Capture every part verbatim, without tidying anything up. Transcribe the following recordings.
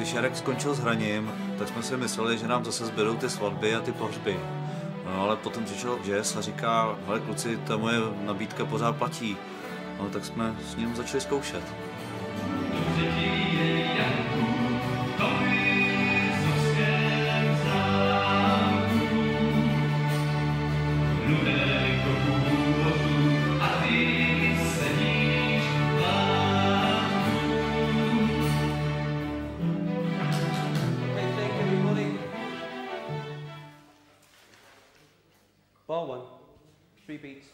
když Jarek skončil s hraním, tak jsme si mysleli, že nám zase zbydou ty svatby a ty pohřby. No ale potom přišel Jazz a říká, hele kluci, ta moje nabídka pořád platí. No tak jsme s ním začali zkoušet. Ball one, three beats.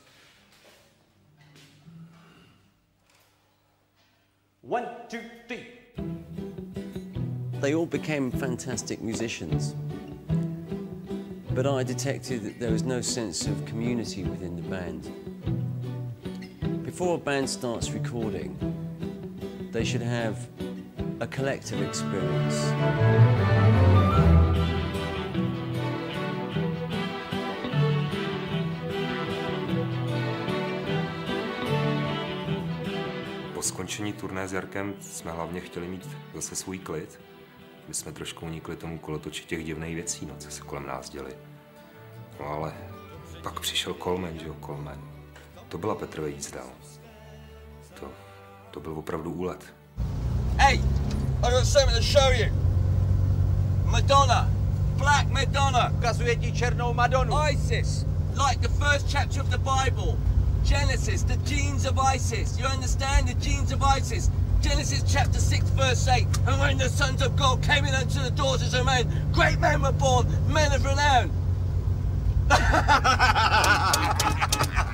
One, two, three. They all became fantastic musicians, but I detected that there was no sense of community within the band. Before a band starts recording, they should have a collective experience. Po skončení turné s Jarkem jsme hlavně chtěli mít zase svůj klid. My jsme trošku unikli tomu kolotoči těch divných věcí, no, co se kolem nás děli. No ale pak přišel Coleman, že jo, Coleman. To byla Petrova jízda. To, to byl opravdu úlet. Hey, I got something to show you. Madonna, Black Madonna. Ukazuje ti černou Madonu. ISIS, like the first chapter of the Bible. Genesis, the genes of ISIS. You understand the genes of ISIS? Genesis chapter six, verse eight. And when the sons of God came in unto the daughters of men, great men were born, men of renown.